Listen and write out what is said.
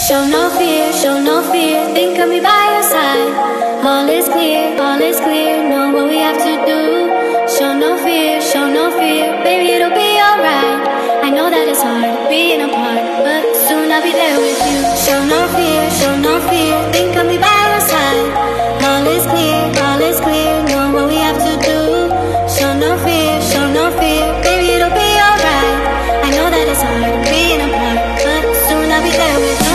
show no fear. Think of me by your side. All is clear, know what we have to do. Show no fear, baby, it'll be alright. I know that it's hard being apart, but soon I'll be there with you. Show no fear, think of me by your side. All is clear, know what we have to do. Show no fear, baby, it'll be alright. I know that it's hard being apart, but soon I'll be there with you.